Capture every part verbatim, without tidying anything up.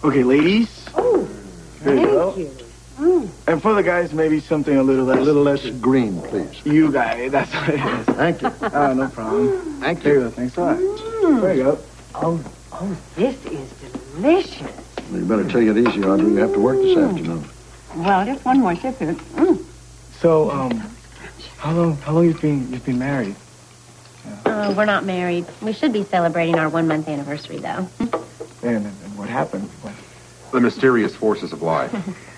Okay, ladies. Oh, there you go. you. Mm. And for the guys, maybe something a little less... A little less green, please. You guys, that's what it is. Thank you. Oh, no problem. Thank There you. you go, thanks a lot. Mm. There you go. Oh, oh, this is delicious. Well, you better take it easy, Audrey. You have to work this Mm. afternoon. Well, just one more sip here. Mm. So, um, how long, how long you've been, you've been married? Uh, we're not married. We should be celebrating our one-month anniversary, though. And, and what happened? What? The mysterious forces of life.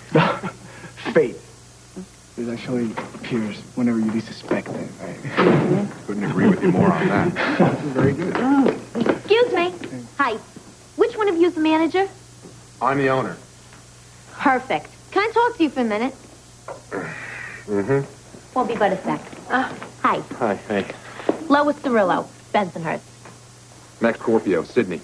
Fate. It actually appears whenever you least suspect it, right? Couldn't agree with you more on that. Very good. Excuse me. Hi. Which one of you is the manager? I'm the owner. Perfect. Can I talk to you for a minute? Mm-hmm. Won't be but a sec. Uh, hi. Hi, hey. Lois Cirillo, Bensonhurst. Next Scorpio, Sydney.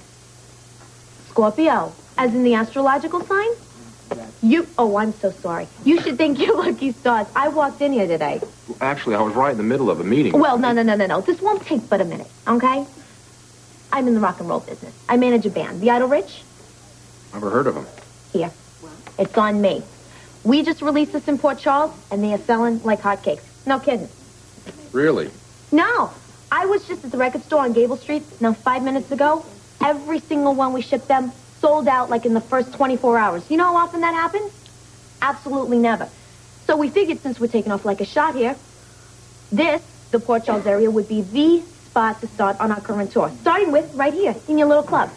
Scorpio, as in the astrological sign? You, oh, I'm so sorry. You should thank your lucky stars. I walked in here today. Actually, I was right in the middle of a meeting. Well, no, no, no, no, no. This won't take but a minute, okay? I'm in the rock and roll business. I manage a band, the Idle Rich. Never heard of him. Here. It's on me. We just released this in Port Charles, and they are selling like hotcakes. No kidding. Really? No. I was just at the record store on Gable Street, now five minutes ago. Every single one we shipped them sold out like in the first twenty-four hours. You know how often that happens? Absolutely never. So we figured since we're taking off like a shot here, this, the Port Charles area, would be the spot to start on our current tour. Starting with right here, in your little club.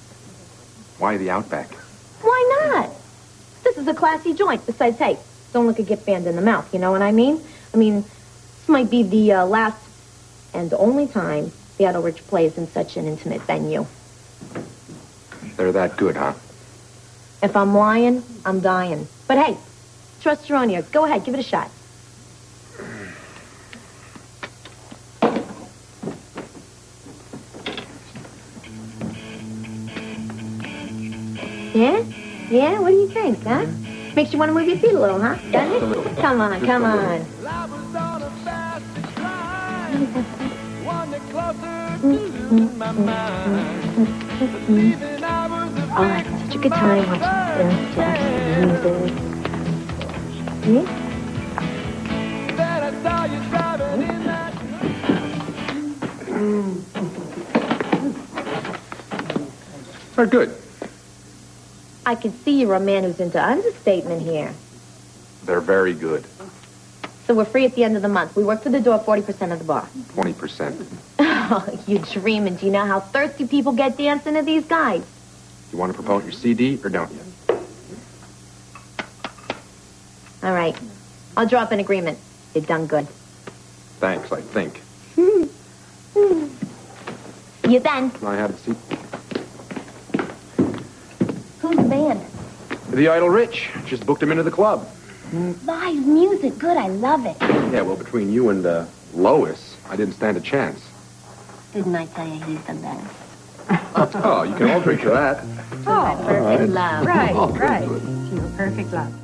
Why the Outback? Why not? This is a classy joint. Besides, hey, don't look a gift band in the mouth, you know what I mean? I mean, this might be the uh, last and only time the Idle Rich plays in such an intimate venue. They're that good, huh? If I'm lying, I'm dying. But hey, trust your own ears. Go ahead, give it a shot. Yeah? Yeah? What do you think, huh? Makes you want to move your feet a little, huh? Doesn't it? A little. Come on, Just come a on. Oh, I had such a good time watching Bill Jackson music. Yeah? They're good. I can see you're a man who's into understatement here. They're very good. So we're free at the end of the month. We work for the door forty percent of the bar. twenty percent. Oh, you dreaming. Do you know how thirsty people get dancing to these guys? You want to promote your C D or don't you? All right. I'll draw up an agreement. You've done good. Thanks, I think. You then. Can I have a seat? Who's the band? The Idle Rich. Just booked him into the club. Live music. Good. I love it. Yeah, well, between you and uh, Lois, I didn't stand a chance. Didn't I tell you he's the best? Oh, you can all drink to that. Oh, Perfect love. right, Oh, right. good. Your perfect love.